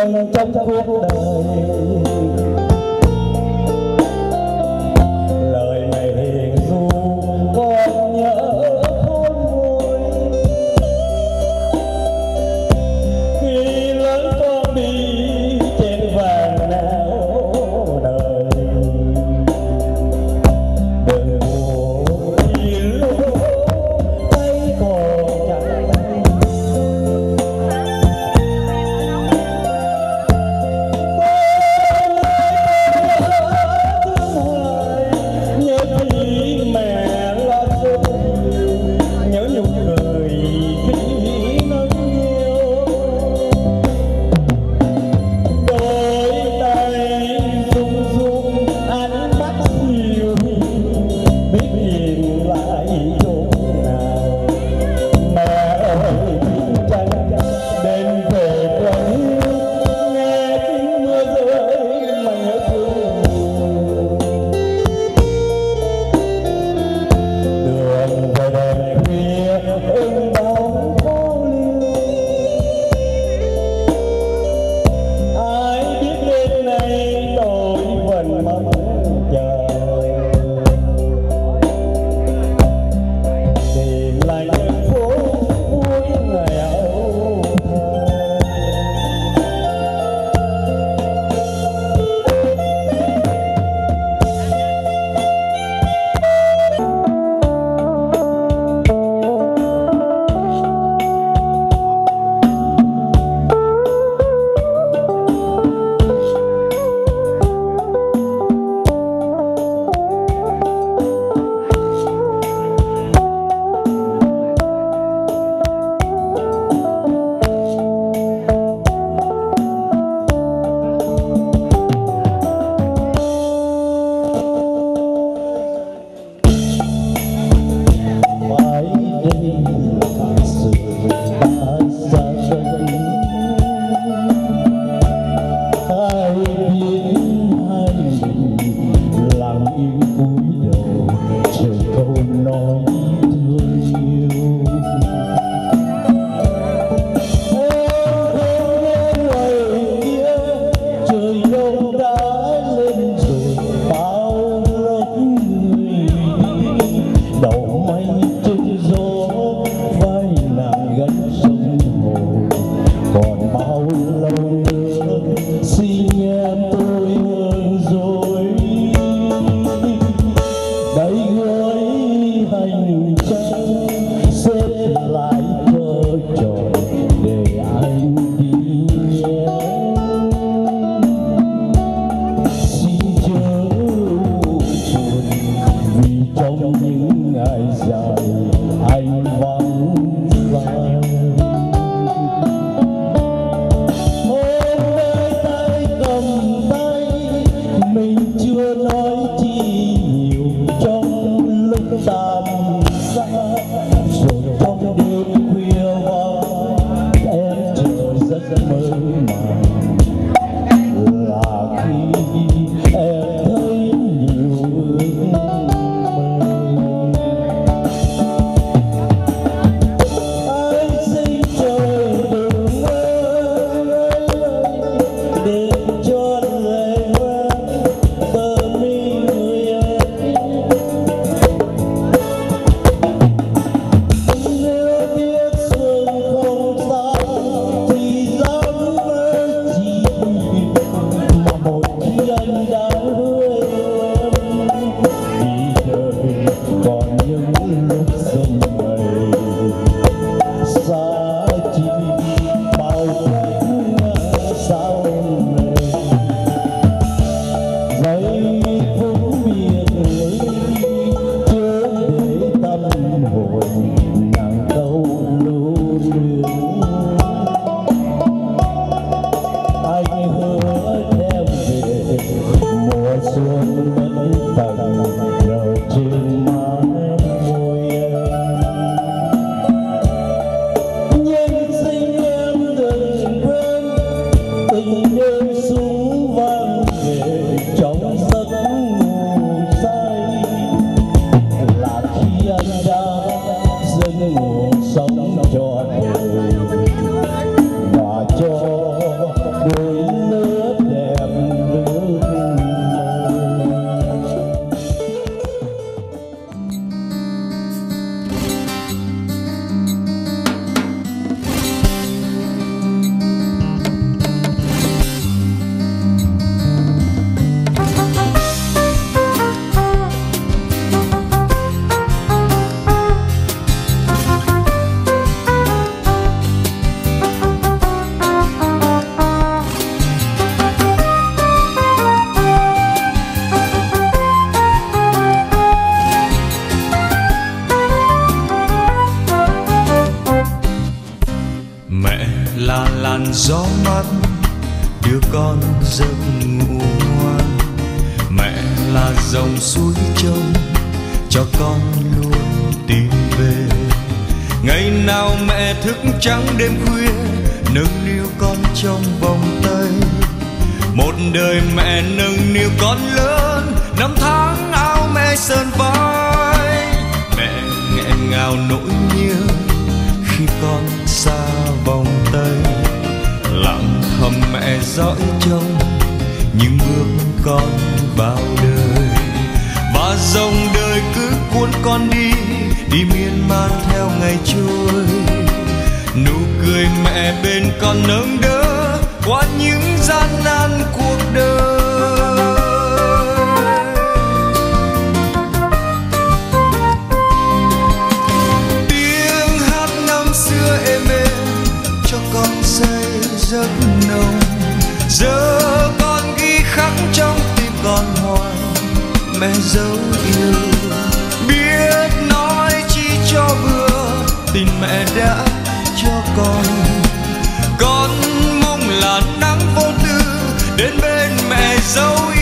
lần trong cuộc đời. Lời mẹ hiền ru còn nhớ khôn nguôi, khi lớn con đi trên vàng nẻo đời. Đừng buồn vì lúc tay còn chẳng gió mát đưa con giấc ngủ ngoan. Mẹ là dòng suối trông cho con luôn tìm về. Ngày nào mẹ thức trắng đêm khuya nâng niu con trong vòng tay. Một đời mẹ nâng niu con lớn, năm tháng áo mẹ sơn vai. Mẹ nghẹn ngào nỗi nhớ khi con xa vòng tay. Lặng thầm mẹ dõi trông những bước con vào đời. Và dòng đời cứ cuốn con đi, đi miên man theo ngày trôi. Nụ cười mẹ bên con nâng đỡ qua những gian nan cuộc đời. Tiếng hát năm xưa êm êm cho con say giấc nồng. Giờ con ghi khắc trong tim con hoài mẹ dấu yêu. Biết nói chi cho vừa tình mẹ đã cho con. Con mong là nắng vô tư đến bên mẹ dấu